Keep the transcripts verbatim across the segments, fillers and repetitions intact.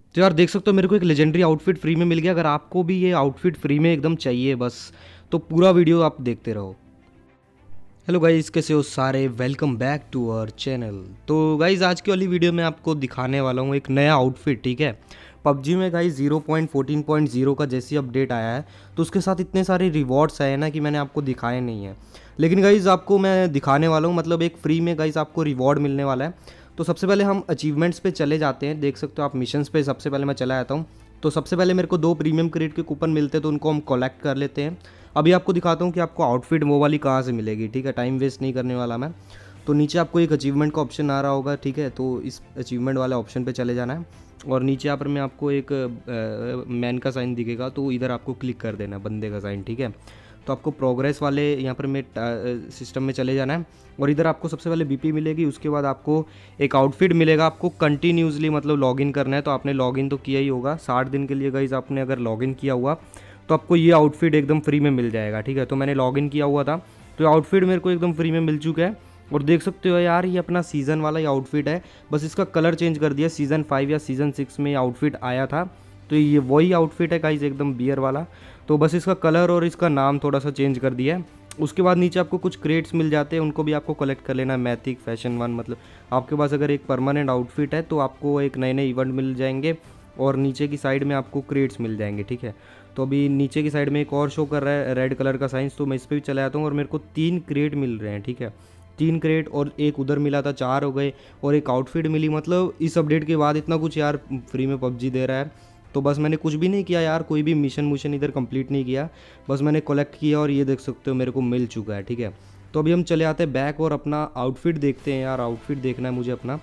तो यार देख सकते हो मेरे को एक लेजेंडरी आउटफिट फ्री में मिल गया। अगर आपको भी ये आउटफिट फ्री में एकदम चाहिए बस, तो पूरा वीडियो आप देखते रहो। हेलो गाइस, कैसे हो सारे? Welcome back to our channel. तो गाइस आज की वाली वीडियो में आपको दिखाने वाला हूँ एक नया आउटफिट, ठीक है। पबजी में guys zero point fourteen point zero का जैसी अपडेट आया है तो उसके साथ इतने सारे रिवॉर्ड्स आए हैं ना कि मैंने आपको दिखाए नहीं है। लेकिन गाइस आपको मैं दिखाने वाला हूँ, मतलब एक फ्री में गाइस आपको रिवॉर्ड मिलने वाला है। तो सबसे पहले हम अचीवमेंट्स पे चले जाते हैं। देख सकते हो आप मिशंस पे सबसे पहले मैं चला आता हूँ। तो सबसे पहले मेरे को दो प्रीमियम क्रेडिट के कूपन मिलते हैं तो उनको हम कलेक्ट कर लेते हैं। अभी आपको दिखाता हूँ कि आपको आउटफिट वो वाली कहाँ से मिलेगी, ठीक है। टाइम वेस्ट नहीं करने वाला मैं। तो नीचे आपको एक अचीवमेंट का ऑप्शन आ रहा होगा, ठीक है। तो इस अचीवमेंट वाले ऑप्शन पे चले जाना है और नीचे यहाँ पर मैं आपको एक मैन का साइन दिखेगा तो इधर आपको क्लिक कर देना है, बंदे का साइन, ठीक है। तो आपको प्रोग्रेस वाले यहाँ पर मैं सिस्टम में चले जाना है और इधर आपको सबसे पहले बीपी मिलेगी। उसके बाद आपको एक आउटफिट मिलेगा। आपको कंटिन्यूसली मतलब लॉगिन करना है। तो आपने लॉगिन तो किया ही होगा साठ दिन के लिए गाइज। आपने अगर लॉगिन किया हुआ तो आपको ये आउटफिट एकदम फ्री में मिल जाएगा, ठीक है। तो मैंने लॉगिन किया हुआ था तो आउटफिट मेरे को एकदम फ्री में मिल चुका है। और देख सकते हो यार ये अपना सीज़न वाला ये आउटफिट है, बस इसका कलर चेंज कर दिया। सीज़न फाइव या सीज़न सिक्स में आउटफिट आया था तो ये वही आउटफिट है गाइज, एकदम बियर वाला। तो बस इसका कलर और इसका नाम थोड़ा सा चेंज कर दिया है। उसके बाद नीचे आपको कुछ क्रेट्स मिल जाते हैं, उनको भी आपको कलेक्ट कर लेना है। मैथिक फैशन वन, मतलब आपके पास अगर एक परमानेंट आउटफिट है तो आपको एक नए नए इवेंट मिल जाएंगे और नीचे की साइड में आपको क्रेट्स मिल जाएंगे, ठीक है। तो अभी नीचे की साइड में एक और शो कर रहा है रेड कलर का साइंस, तो मैं इस पर भी चला जाता हूँ और मेरे को तीन क्रेट मिल रहे हैं, ठीक है। तीन क्रेट और एक उधर मिला था, चार हो गए और एक आउटफिट मिली। मतलब इस अपडेट के बाद इतना कुछ यार फ्री में पबजी दे रहा है। तो बस मैंने कुछ भी नहीं किया यार, कोई भी मिशन मुशन इधर कंप्लीट नहीं किया, बस मैंने कलेक्ट किया और ये देख सकते हो मेरे को मिल चुका है, ठीक है। तो अभी हम चले आते हैं बैक और अपना आउटफिट देखते हैं। यार आउटफिट देखना है मुझे अपना।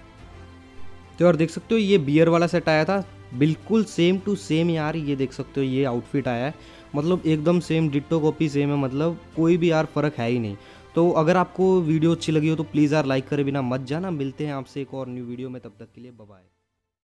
तो यार देख सकते हो ये बियर वाला सेट आया था, बिल्कुल सेम टू सेम यार। ये देख सकते हो ये आउटफिट आया है, मतलब एकदम सेम डिट्टो कॉपी सेम है, मतलब कोई भी यार फ़र्क है ही नहीं। तो अगर आपको वीडियो अच्छी लगी हो तो प्लीज़ यार लाइक करे बिना मत जाना। मिलते हैं आपसे एक और न्यू वीडियो में, तब तक के लिए बाय बाय।